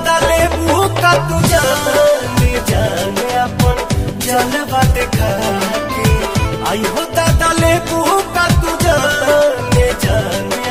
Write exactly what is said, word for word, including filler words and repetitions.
दादा ले का तू जाने जाने अपन जलवा देखा के आई हो दादा ले का तू जाने जाने